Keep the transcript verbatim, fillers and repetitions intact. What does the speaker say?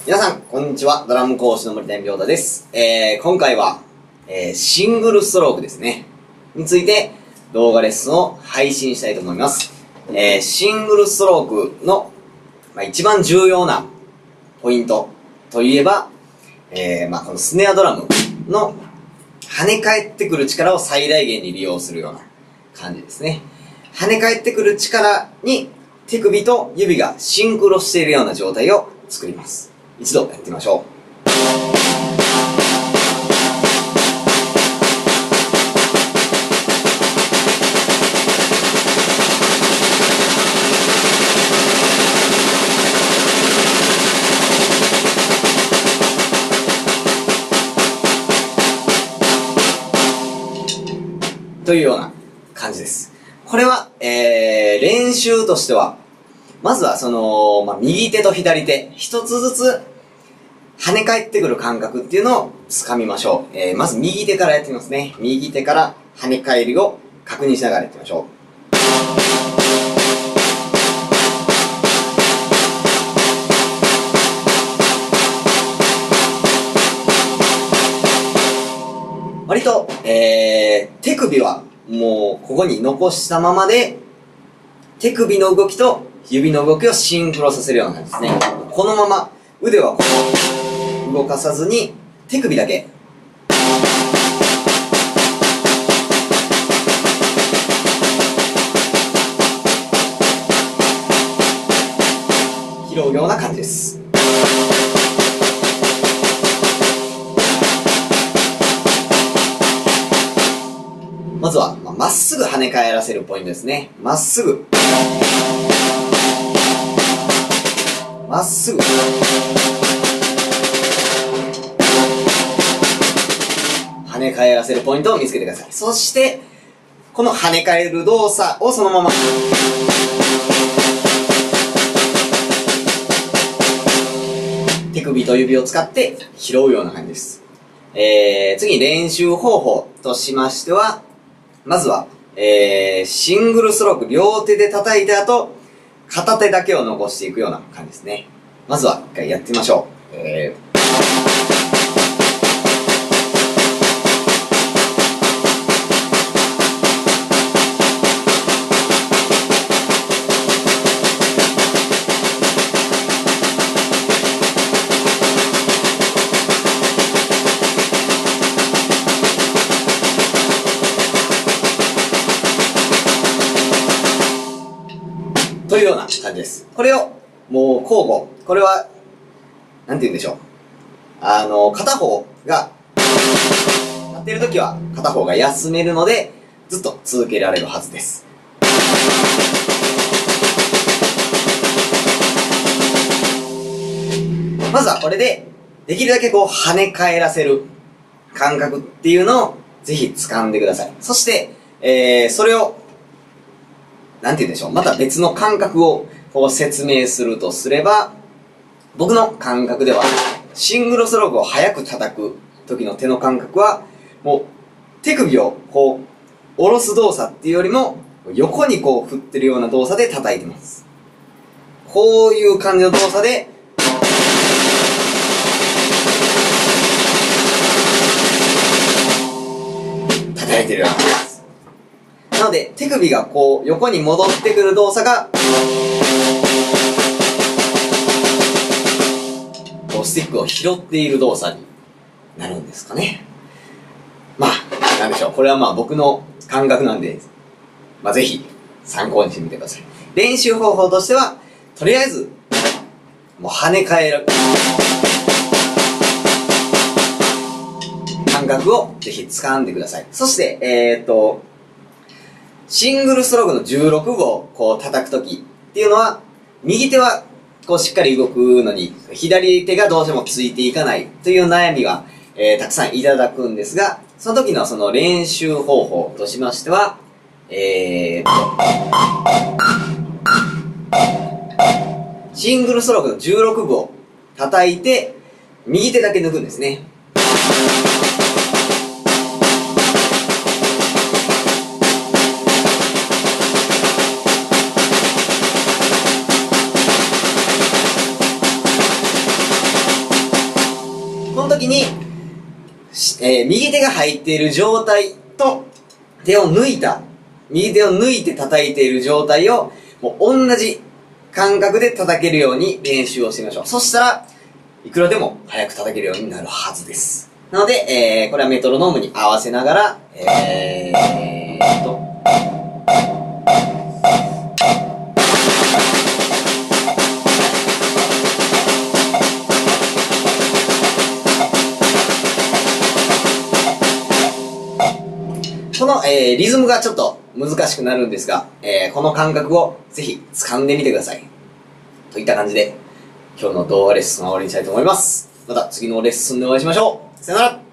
皆さん、こんにちは。ドラム講師の森谷亮太です。えー、今回は、えー、シングルストロークですね。について動画レッスンを配信したいと思います。えー、シングルストロークの、まあ、一番重要なポイントといえば、えー、まあ、このスネアドラムの跳ね返ってくる力を最大限に利用するような感じですね。跳ね返ってくる力に手首と指がシンクロしているような状態を作ります。一度やってみましょう。というような感じです。これは、えー、練習としては、まずはその、まあ、右手と左手、一つずつ跳ね返ってくる感覚っていうのを掴みましょう。えー、まず右手からやってみますね。右手から跳ね返りを確認しながらやってみましょう。割と、えー、手首はもうここに残したままで、手首の動きと指の動きをシンクロさせるような感じですね。このまま腕はこう動かさずに手首だけ。拾うような感じです。まずは、まあ、まっすぐ跳ね返らせるポイントですね。まっすぐ。まっすぐ。跳ね返らせるポイントを見つけてください。そして、この跳ね返る動作をそのまま。手首と指を使って拾うような感じです。えー、次、練習方法としましては、まずは、えー、シングルストローク両手で叩いた後、片手だけを残していくような感じですね。まずは一回やってみましょう。えーというような感じです。これを、もう交互。これは、なんて言うんでしょう。あの、片方が、立っているときは片方が休めるので、ずっと続けられるはずです。まずはこれで、できるだけこう跳ね返らせる感覚っていうのを、ぜひ掴んでください。そして、えー、それを、なんて言うんでしょう。また別の感覚をこう説明するとすれば、僕の感覚では、シングルストロークを早く叩く時の手の感覚は、もう手首をこう、下ろす動作っていうよりも、横にこう振ってるような動作で叩いてます。こういう感じの動作で、叩いてるような感じです。なので、手首がこう、横に戻ってくる動作が、こう、スティックを拾っている動作になるんですかね。まあ、なんでしょう。これはまあ僕の感覚なんで、まあぜひ参考にしてみてください。練習方法としては、とりあえず、もう跳ね返る感覚をぜひ掴んでください。そして、えーっと、シングルストロークのじゅうろくごをこう叩くときっていうのは、右手はこうしっかり動くのに、左手がどうしてもついていかないという悩みが、えー、たくさんいただくんですが、その時のその練習方法としましては、えーと、シングルストロークのじゅうろくごを叩いて、右手だけ抜くんですね。 この時に、えー、右手が入っている状態と、手を抜いた、右手を抜いて叩いている状態を、もう同じ感覚で叩けるように練習をしてみましょう。そしたら、いくらでも早く叩けるようになるはずです。なので、えー、これはメトロノームに合わせながら、えーっと、この、えー、リズムがちょっと難しくなるんですが、えー、この感覚をぜひ掴んでみてください。といった感じで、今日の動画レッスンは終わりにしたいと思います。また次のレッスンでお会いしましょう。さよなら。